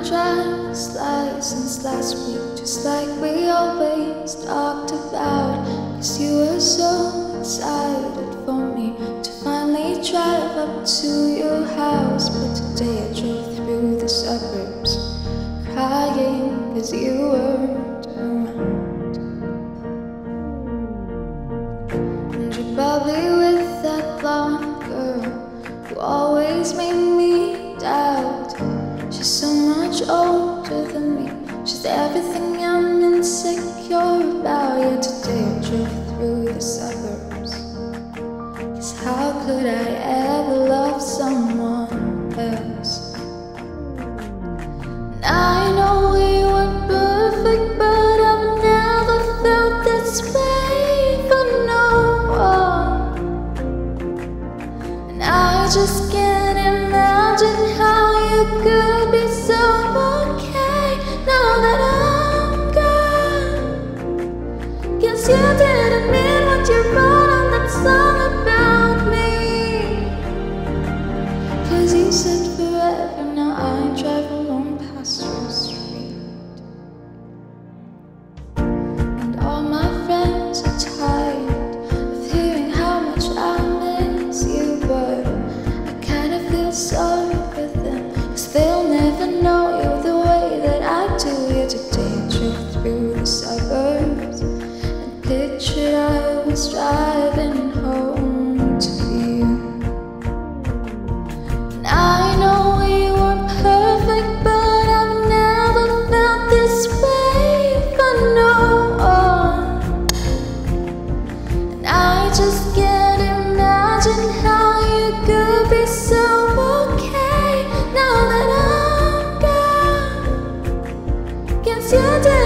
tried to slide since last week, just like we always talked about. 'Cause you were so excited for me to finally drive up to your house. But today I drove through the suburbs crying 'cause you weren't around. And you're probably with that blonde girl who always made me doubt. She's so much older than me, she's everything I'm insecure about. Yeah, today I drove through the suburbs, 'cause how could I ever love someone else? And I know we weren't perfect, but I've never felt this way for no one. And I just can't imagine how you could be so okay now that I'm gone. Guess you didn't mean what you wrote on that song about me. 'Cause you said forever, now I drive alone past your street. And all my friends are tired of hearing how much I miss you, but I kinda feel sorry for them, 'cause they'll never know you the way that I do. Yeah, today I drove through the suburbs and pictured I was driving home to you. And I know we weren't perfect, but I've never felt this way for no one. And I just can't imagine how you could be so okay now that I'm gone. Guess you did.